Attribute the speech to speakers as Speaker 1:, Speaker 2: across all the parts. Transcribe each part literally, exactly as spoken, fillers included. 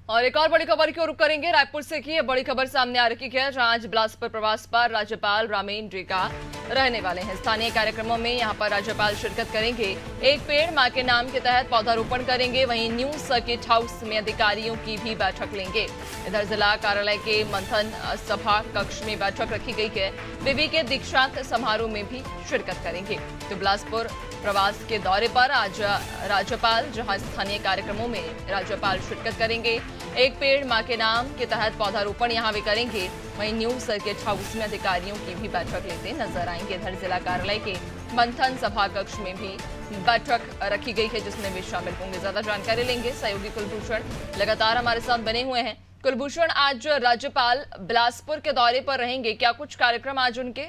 Speaker 1: और एक और बड़ी खबर की ओर रुख करेंगे। रायपुर से की बड़ी खबर सामने आ रही है, जहां आज बिलासपुर प्रवास पर राज्यपाल रामेन डेका रहने वाले हैं। स्थानीय कार्यक्रमों में यहां पर राज्यपाल शिरकत करेंगे। एक पेड़ मां के नाम के तहत पौधारोपण करेंगे। वहीं न्यू सर्किट हाउस में अधिकारियों की भी बैठक लेंगे। इधर जिला कार्यालय के मंथन सभा कक्ष में बैठक रखी गई है। बेबी के दीक्षांत समारोह में भी शिरकत करेंगे। तो बिलासपुर प्रवास के दौरे पर आज राज्यपाल, जहां स्थानीय कार्यक्रमों में राज्यपाल शिरकत करेंगे। एक पेड़ मां के नाम के तहत पौधारोपण यहां भी करेंगे। वहीं न्यू सर्किट हाउस में अधिकारियों की भी बैठक लेते नजर आएंगे। इधर जिला कार्यालय के मंथन सभा कक्ष में भी बैठक रखी गई है, जिसमें वे शामिल होंगे। ज्यादा जानकारी लेंगे सहयोगी कुलभूषण लगातार हमारे साथ बने हुए हैं। कुलभूषण, आज राज्यपाल बिलासपुर के दौरे पर रहेंगे, क्या कुछ कार्यक्रम आज उनके?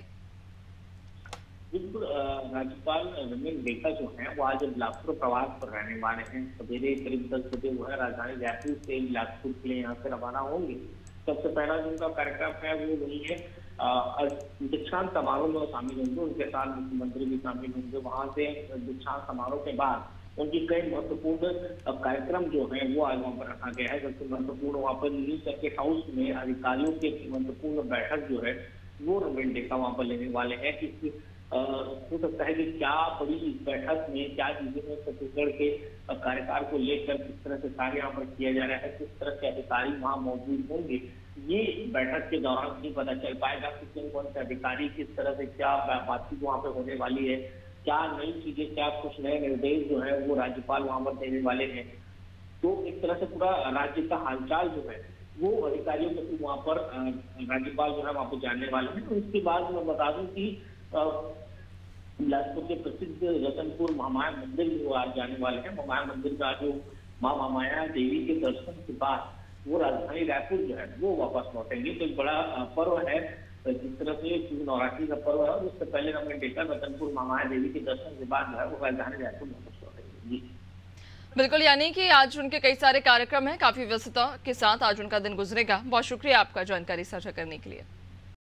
Speaker 2: बिल्कुल, राज्यपाल रामेन डेका जो है वो आज बिलासपुर प्रवास पर रहने वाले हैं। सवेरे करीब दस बजे वो है राजधानी रायपुर से बिलासपुर के लिए यहाँ से रवाना होंगे। सबसे पहला जो उनका कार्यक्रम है वो वही है, दीक्षांत समारोह में वो शामिल होंगे। उनके साथ मुख्यमंत्री भी शामिल होंगे। वहां से दीक्षांत समारोह के बाद उनकी कई महत्वपूर्ण कार्यक्रम जो है वो आज वहाँ पर रखा गया है। सबसे महत्वपूर्ण वहाँ पर न्यू सर्किट हाउस में अधिकारियों की महत्वपूर्ण बैठक जो है वो रामेन डेका वहाँ पर लेने वाले हैं। कि हो सकता है कि क्या बड़ी इस बैठक में क्या चीजें में छत्तीसगढ़ के कार्यकाल को लेकर किस तरह से कार्य यहाँ पर किया जा रहा है, किस तरह के अधिकारी वहाँ मौजूद होंगे, ये बैठक के दौरान नहीं पता चल पाएगा कि कौन कौन से अधिकारी किस तरह से क्या बातचीत वहाँ पे होने वाली है, क्या नई चीजें, क्या कुछ नए निर्देश जो है वो राज्यपाल वहाँ पर देने वाले हैं। तो एक तरह से पूरा राज्य का हालचाल जो है वो अधिकारियों के वहाँ पर राज्यपाल जो है वहाँ पर जानने वाले हैं। उसके बाद मैं बता दूं कि बिलासपुर के प्रसिद्ध रतनपुर महामाया मंदिर में वो आज जाने वाले हैं। महामाया मंदिर का जो माँ महामाया देवी के दर्शन के बाद वो राजधानी रायपुर जो है वो वापस लौटेंगे। तो एक बड़ा पर्व है, जिस तरह से नवरात्रि का पर्व है, और उससे पहले रामेन डेका रतनपुर महामाया देवी के दर्शन के बाद जो है वो राजधानी रायपुर वापस लौटेंगे। जी
Speaker 1: बिल्कुल, यानी कि आज उनके कई सारे कार्यक्रम हैं। काफी व्यस्तता के साथ आज उनका दिन गुजरेगा। बहुत शुक्रिया आपका जानकारी साझा करने के लिए।